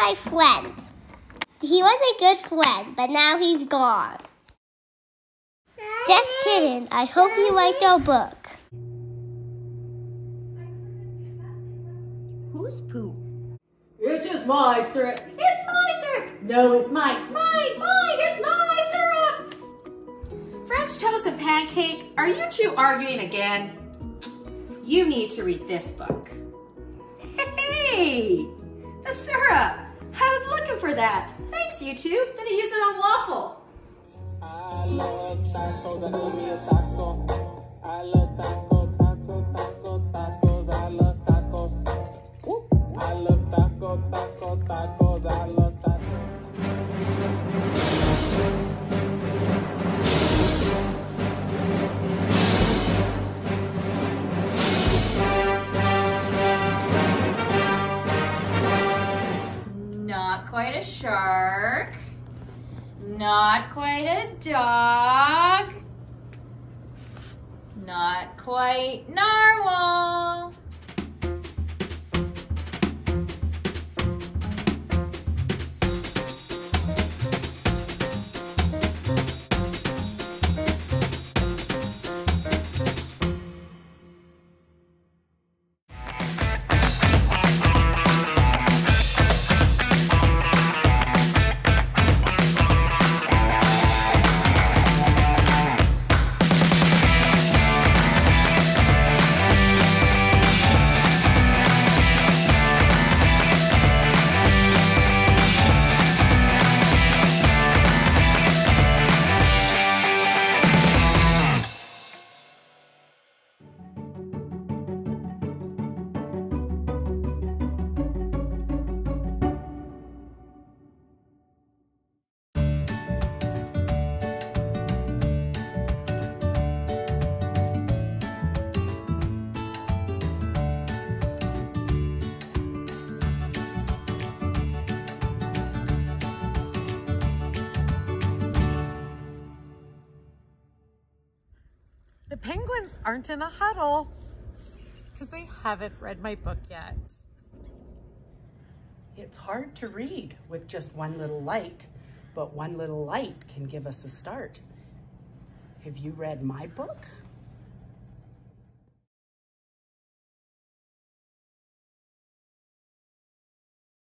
my friend. He was a good friend, but now he's gone. Just kidding. I hope you liked our book. Who's Pooh? It's just my syrup. It's my syrup. No, it's mine. Mine, it's my syrup. French toast and pancake, are you two arguing again? You need to read this book. Hey, the syrup. I was looking for that. Thanks, you two. Gonna use it on waffle. I love tacos, I love me a taco. I love tacos, tacos, tacos, tacos, I love tacos. Woo. I love tacos, tacos, tacos, I love tacos. Not quite a shark. Not quite a dog. Not quite narwhal. The penguins aren't in a huddle because they haven't read my book yet. It's hard to read with just one little light, but one little light can give us a start. Have you read my book?